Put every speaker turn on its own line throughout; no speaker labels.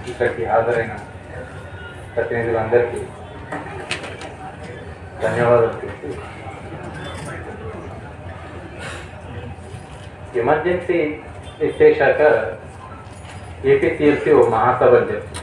ఇక్కడికి హాజరైన ప్రతినిధులందరికీ ధన్యవాదాలు తెలుపు ఎమర్జెన్సీ ఎత్తేశాక ఏపీసీఎల్సీ ఓ మహాసభ జరిగింది.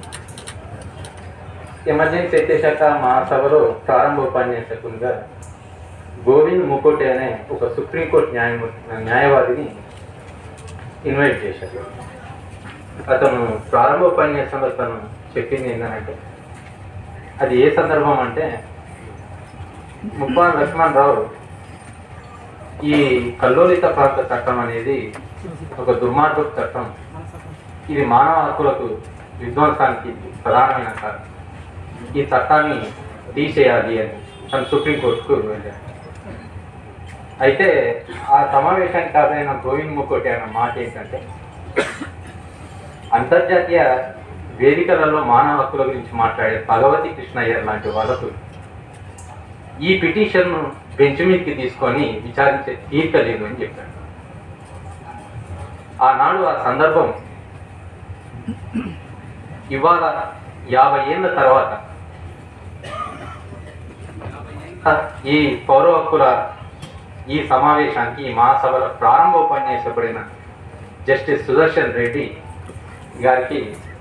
ఎమర్జెన్సీ ఎత్తేశాక మహాసభలో ప్రారంభోపన్యాసకునిగా గోవింద్ ముకోటే అనే ఒక సుప్రీంకోర్టు న్యాయవాదిని ఇన్వైట్ చేశారు. అతను ప్రారంభోపన్యాసంలో తను చెప్పింది ఏంటంటే, అది ఏ సందర్భం అంటే, ముప్పాన్ లక్ష్మణరావు ఈ కల్లోలిత ప్రాంత చట్టం అనేది ఒక దుర్మార్గపు చట్టం, ఇది మానవ హక్కులకు విధ్వంసానికి ప్రధానమైన కారణం, ఈ చట్టాన్ని తీసేయాలి అని తను సుప్రీంకోర్టుకు వెళ్ళారు. అయితే ఆ సమావేశానికి హాజరైన గోవింద్ ముకోటే అన్న మాట ఏంటంటే, అంతర్జాతీయ వేదికలలో మానవ హక్కుల గురించి మాట్లాడే భగవతి కృష్ణయ్య లాంటి వాళ్ళకు ఈ పిటిషన్ను బెంచ్ మీదకి తీసుకొని విచారించే తీరిక లేదు అని చెప్పాడు. ఆనాడు ఆ సందర్భం ఇవాళ 50 ఏళ్ళ తర్వాత ఈ పౌర హక్కుల ఈ సమావేశానికి, ఈ మహాసభల ప్రారంభోపన్యాసపడిన జస్టిస్ సుదర్శన్ రెడ్డి గారికి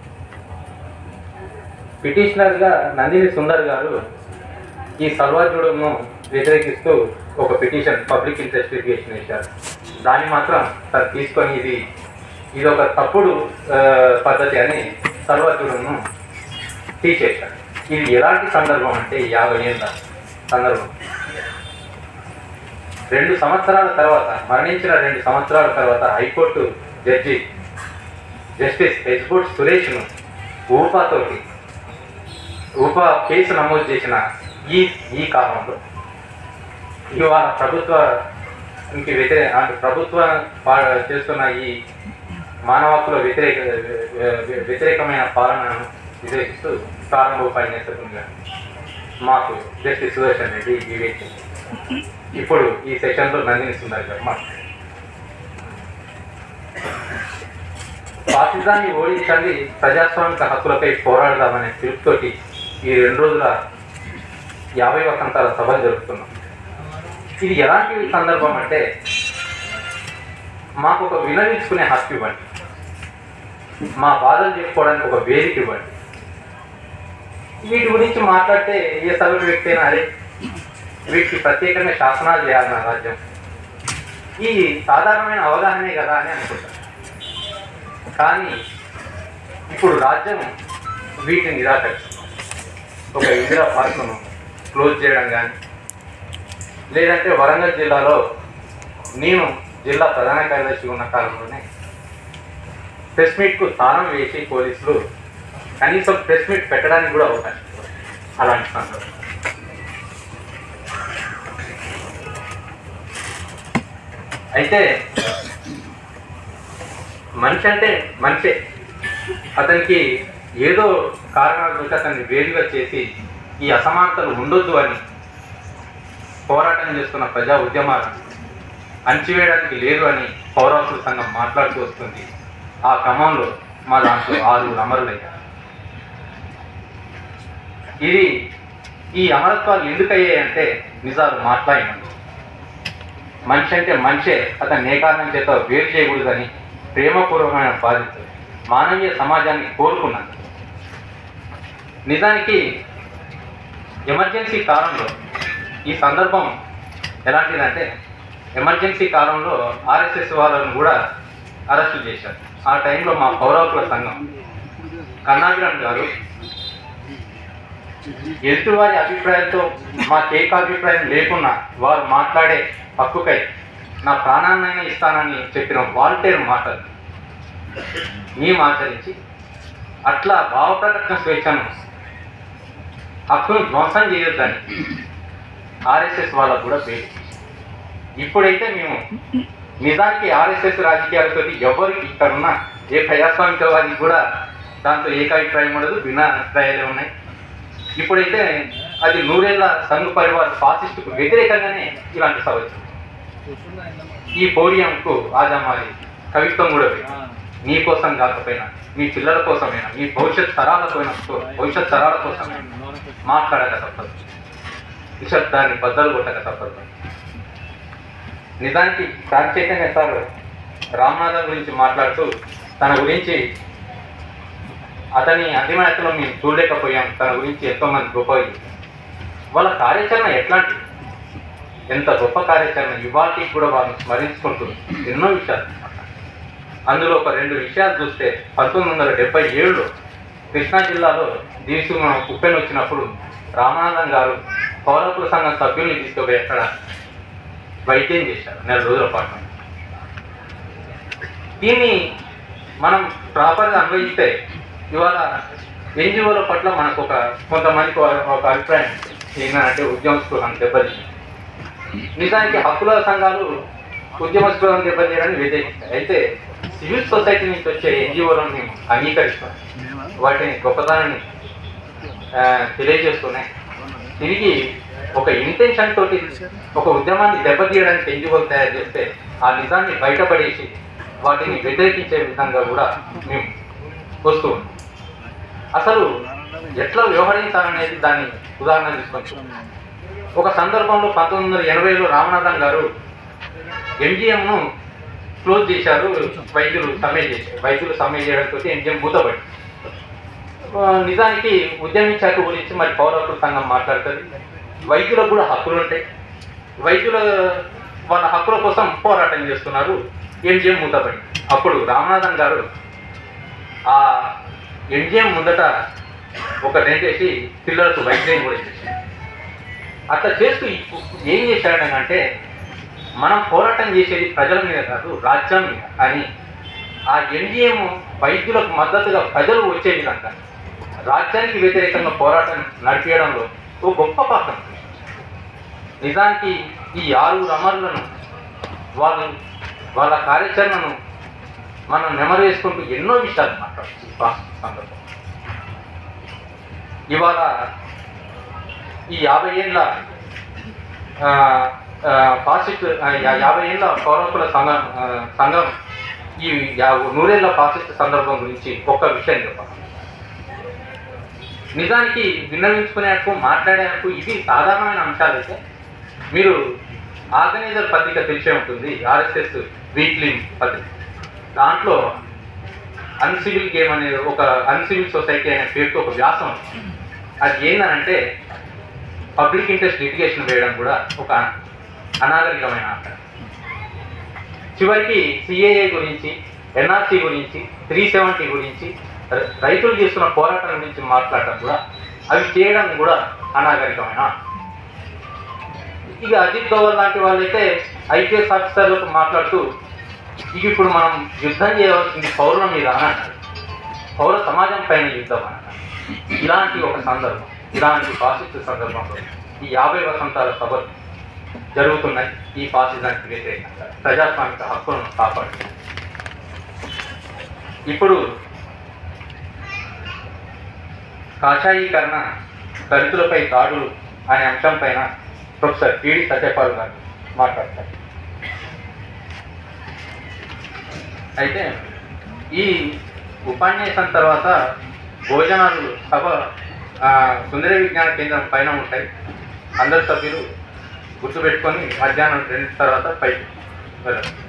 పిటిషనర్గా నందిని సుందర్ గారు ఈ సల్వాజుడును వ్యతిరేకిస్తూ ఒక పిటిషన్ పబ్లిక్ ఇంట్రెస్ట్ లిటిగేషన్ వేశారు. దాన్ని మాత్రం తను తీసుకొని ఇది ఒక తప్పుడు పద్ధతి అని సల్వాజుడును తీసేశారు. ఇది ఎలాంటి సందర్భం అంటే 50 ఏళ్ళ సందర్భం. 2 సంవత్సరాల తర్వాత, మరణించిన 2 సంవత్సరాల తర్వాత హైకోర్టు జడ్జి జస్టిస్ హెచ్బోట్ సురేష్ను ఊపా కేసు నమోదు చేసిన ఈ కాలంలో ఇవాళ ప్రభుత్వానికి ప్రభుత్వం చేస్తున్న ఈ మానవ హక్కుల వ్యతిరేకమైన పాలనను వ్యతిరేకిస్తూ ప్రారంభోపన్యాసకునిగా మాకు జస్టిస్ సుదర్శన్ రెడ్డి వివేచింది. ఇప్పుడు ఈ సెషన్లో నందిని సుందర్ గారు మాట్లాడారు. పాకిస్తాన్ని ఓడించాలి, ప్రజాస్వామిక హక్కులపై పోరాడదామనే పిలుపుతోటి ఈ 2 రోజుల 50 వసంతాల సభ జరుపుతున్నాం. ఇది ఎలాంటి సందర్భం అంటే, మాకు ఒక వినవించుకునే హక్కు ఇవ్వండి, మా బాధలు చెప్పుకోవడానికి ఒక వేదిక ఇవ్వండి. వీటి గురించి మాట్లాడితే ఏ సభ్యుల వ్యక్తి అయినా అదే వీటికి ప్రత్యేకంగా శాసనాలు చేయాలన్న రాజ్యం ఈ సాధారణమైన అవగాహనే కదా అని అనుకుంటారు. కానీ ఇప్పుడు రాజ్యం వీటిని నిరాకరిస్తుంది. ఒక ఇందిరా పార్కును క్లోజ్ చేయడం కానీ, లేదంటే వరంగల్ జిల్లాలో నేను జిల్లా ప్రధాన కార్యదర్శి ఉన్న కాలంలోనే ప్రెస్ మీట్కు తాళం వేసి పోలీసులు కనీసం ప్రెస్ మీట్ పెట్టడానికి కూడా అవకాశం ఇవ్వరు. అలాంటి సందర్భం. అయితే మనిషి అంటే మనిషే, అతనికి ఏదో కారణాల గురించి అతన్ని వేరుగా చేసి ఈ అసమానతలు ఉండొద్దు అని పోరాటం చేస్తున్న ప్రజా ఉద్యమాలను అణచివేయడానికి లేదు అని పౌర హక్కుల సంఘం మాట్లాడుతూ వస్తుంది. ఆ క్రమంలో మా దాంట్లో 6 అమరులయ్యారు. ఈ అమరత్వాలు ఎందుకు అయ్యాయంటే నిజాలు మాట్లాడినందుకు. మనిషి అంటే మనిషే, అతన్ని ఏ కారణం చేత వేరు చేయకూడదని ప్రేమపూర్వకమైన బాధ్యత మానవీయ సమాజాన్ని కోరుకున్నాను. నిజానికి ఎమర్జెన్సీ కాలంలో ఈ సందర్భం ఎలాంటిదంటే, ఎమర్జెన్సీ కాలంలో ఆర్ఎస్ఎస్ వాళ్ళను కూడా అరెస్టు చేశారు. ఆ టైంలో మా పౌర హక్కుల సంఘం కన్నాగిరణ్ గారు ఎదుటివారి అభిప్రాయంతో మాకేక అభిప్రాయం లేకున్నా వారు మాట్లాడే హక్కుకై నా ప్రాణాన్నైనా ఇస్తానని చెప్పిన వాలంటీర్ మాటలు మేము ఆచరించి అట్లా భావ ప్రకటన స్వేచ్ఛను హక్కును ధ్వంసం చేయొద్దని ఆర్ఎస్ఎస్ వాళ్ళకు కూడా పేరు. ఇప్పుడైతే మేము నిజానికి ఆర్ఎస్ఎస్ రాజకీయాలతో ఎవరికి ఇక్కడున్న ఏ ప్రజాస్వామికవాదికి కూడా దాంతో ఏకాభిప్రాయం ఉండదు, భిన్న అభిప్రాయాలే ఉన్నాయి. ఇప్పుడైతే అది 100 ఏళ్ల సంఘ పరివార్ ఫాసిస్టుకు వ్యతిరేకంగానే ఇలాంటి సభ వచ్చింది. ఈ పోడియంకు ఆజామారి కవిత్వం కూడా నీ కోసం కాకపోయినా, మీ పిల్లల కోసమైనా, మీ భవిష్యత్ తరాల కోసమైనా మాట్లాడక తప్పదు, నిశ్శబ్దాన్ని బద్దలు కొట్టక తప్పదు. నిజానికి సార్ చైతన్య సార్ రామనాథన్ గురించి మాట్లాడుతూ తన గురించి అతని అంతిమయాత్రలో మేము చూడలేకపోయాం, తన గురించి ఎంతోమంది గొప్పవి, వాళ్ళ కార్యాచరణ ఎట్లాంటిది, ఎంత గొప్ప కార్యాచరణ ఇవాళకి కూడా వాళ్ళని స్మరించుకుంటుంది. ఎన్నో విషయాలు, అందులో ఒక 2 విషయాలు చూస్తే 1977లో కృష్ణా జిల్లాలో దీసుమ ఉప్పెన వచ్చినప్పుడు రామనాథన్ గారు పౌరకుల సంఘం సభ్యుల్ని తీసుకుపోయి అక్కడ వైద్యం చేశారు 4 రోజుల పాటు. దీన్ని మనం ప్రాపర్గా అన్వయిస్తే ఇవాళ ఎన్జిఓల పట్ల మనకు కొంతమందికి ఒక అభిప్రాయం ఏంటంటే ఉద్యమస్తులను దెబ్బతీయాలి. నిజానికి హక్కుల సంఘాలు ఉద్యమస్తులను దెబ్బతీయడానికి వ్యతిరేకిస్తాయి. అయితే సివిల్ సొసైటీ నుంచి వచ్చే ఎన్జిఓలను మేము అంగీకరిస్తాం, వాటిని గొప్పతనాన్ని తెలియజేస్తున్నాయి. తిరిగి ఒక ఇంటెన్షన్ తోటి ఒక ఉద్యమాన్ని దెబ్బతీయడానికి ఎన్జిఓలు తయారు చేస్తే ఆ నిజాన్ని బయటపడేసి వాటిని వ్యతిరేకించే విధంగా కూడా మేము వస్తూ ఉన్నాం. అసలు ఎట్లా వ్యవహరించాలనేది దాన్ని ఉదాహరణ తీసుకొచ్చు. ఒక సందర్భంలో 1980లో రామనాథన్ గారు ఎంజిఎంను క్లోజ్ చేశారు, వైద్యులు సమ్మె చేయడంతో ఎంజిఎం మూతపడి. నిజానికి ఉద్యమించాక గురించి మరి పౌర హక్కుల సంఘం మాట్లాడుతుంది, వైద్యులకు కూడా హక్కులు ఉంటాయి, వైద్యుల వాళ్ళ హక్కుల కోసం పోరాటం చేస్తున్నారు, ఎంజిఎం మూతపడి. అప్పుడు రామనాథన్ గారు ఆ ఎంజిఎం ముందట ఒక రెండేసి పిల్లలకు వైద్యం కూడా చేశారు. అట్లా చేస్తూ ఏం చేశాడనంటే మనం పోరాటం చేసేది ప్రజల మీద కాదు, రాజ్యం మీద అని ఆ ఎంజిఎం వైద్యులకు మద్దతుగా ప్రజలు వచ్చే విధంగా రాజ్యానికి వ్యతిరేకంగా పోరాటం నడిపించడంలో ఓ గొప్ప పాత్ర. నిజానికి ఈ 6 అమరులను వాళ్ళ కార్యాచరణను మనం నెమరు వేసుకుంటూ ఎన్నో విషయాలు మాట్లాడచ్చు. సందర్భం ఇవాళ ఈ 50 ఏళ్ళ ఫాసిస్ట్ 50 ఏళ్ళ పౌరకుల సంఘం ఈ 100 ఏళ్ళ ఫాసిస్ట్ సందర్భం గురించి ఒక్క విషయం చెప్పాలి. నిజానికి విన్నవించుకునేందుకు మాట్లాడేందుకు ఇవి సాధారణమైన అంశాలు. అయితే మీరు ఆర్గనైజర్ పత్రిక తెలిసే ఉంటుంది, ఆర్ఎస్ఎస్ వీక్లీ పత్రిక. దాంట్లో అన్సివిల్ గేమ్ అనేది ఒక అన్సివిల్ సొసైటీ అనే పేరుతో ఒక వ్యాసం. అది ఏంటంటే పబ్లిక్ ఇంట్రెస్ట్ లిటిగేషన్ వేయడం కూడా ఒక అనాగరికమైన ఆట. చివరికి సిఏఏ గురించి, ఎన్ఆర్సీ గురించి, 370 గురించి, రైతులు చేస్తున్న పోరాటం గురించి మాట్లాడటం కూడా, అవి చేయడం కూడా అనాగరికమైన. ఇక అజిత్ దోవల్ లాంటి వాళ్ళైతే ఐపీఎస్ ఆఫీసర్లకు మాట్లాడుతూ ఇక ఇప్పుడు మనం యుద్ధం చేయవలసింది పౌరుల మీద అని అన్నారు, పౌర సమాజం పైన యుద్ధం అని అన్నారు. ఇలాంటి ఒక సందర్భం, ఇలాంటి ఫాసిస్ట్ సందర్భంలో ఈ 50 వసంతాల సభలు జరుగుతున్నాయి. ఈ ఫాసిజానికి వ్యతిరేకంగా ప్రజాస్వామిక హక్కులను కాపాడుతున్నాయి. ఇప్పుడు కాషాయీకరణ, దళితులపై దాడులు అనే అంశం పైన ప్రొఫెసర్ పిడి సత్యపాల్ గారు మాట్లాడతారు. అయితే ఈ ఉపన్యాసం తర్వాత భోజనాలు సభ సుందర విజ్ఞాన కేంద్రం పైన ఉంటాయి. అందరు సభ్యులు గుర్తుపెట్టుకొని మధ్యాహ్నం 2 తర్వాత పైకి వెళ్ళారు.